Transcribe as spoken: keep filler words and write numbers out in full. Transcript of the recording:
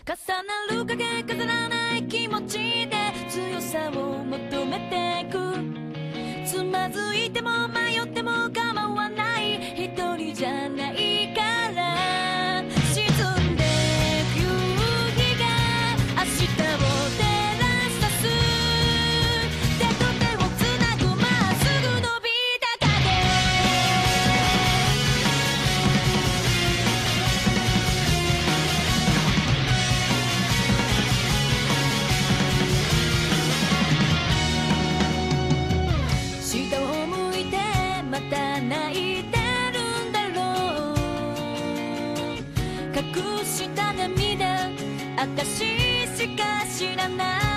重なる影飾らない気持ちで強さを求めてく。つまずいても迷っても構わない、一人じゃないから。沈んでく夕日が明日を照らす。手と手をつなぐまっすぐ伸びた影。下を向いてまた泣いてるんだろう。隠した涙証しか知らない。